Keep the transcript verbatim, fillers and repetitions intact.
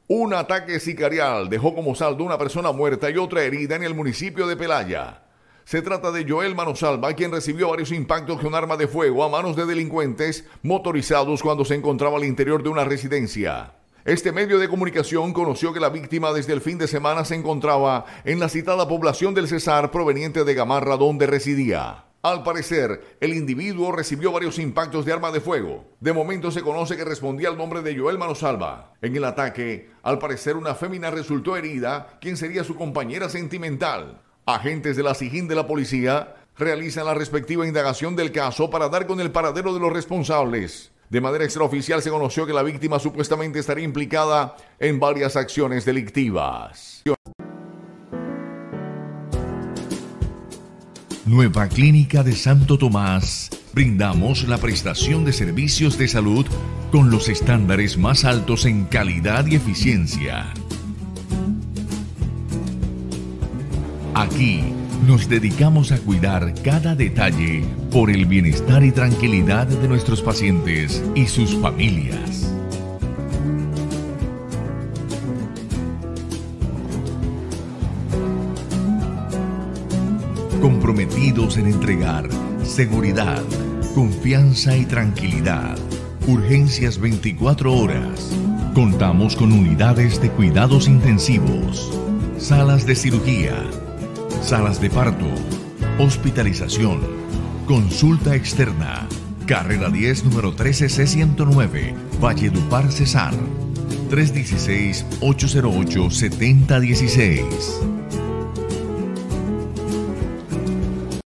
Un ataque sicarial dejó como saldo una persona muerta y otra herida en el municipio de Pelaya. Se trata de Joel Manosalva, quien recibió varios impactos con arma de fuego a manos de delincuentes motorizados cuando se encontraba al interior de una residencia. Este medio de comunicación conoció que la víctima desde el fin de semana se encontraba en la citada población del Cesar proveniente de Gamarra, donde residía. Al parecer, el individuo recibió varios impactos de arma de fuego. De momento se conoce que respondía al nombre de Joel Manosalva. En el ataque, al parecer una fémina resultó herida, quien sería su compañera sentimental. Agentes de la SIJIN de la policía realizan la respectiva indagación del caso para dar con el paradero de los responsables. De manera extraoficial se conoció que la víctima supuestamente estaría implicada en varias acciones delictivas. Nueva Clínica de Santo Tomás. Brindamos la prestación de servicios de salud con los estándares más altos en calidad y eficiencia. Aquí nos dedicamos a cuidar cada detalle por el bienestar y tranquilidad de nuestros pacientes y sus familias. Comprometidos en entregar seguridad, confianza y tranquilidad. Urgencias veinticuatro horas. Contamos con unidades de cuidados intensivos, salas de cirugía, salas de parto, hospitalización, consulta externa. Carrera diez, número trece C ciento nueve, Valledupar, Cesar. tres uno seis, ocho cero ocho, siete cero uno seis.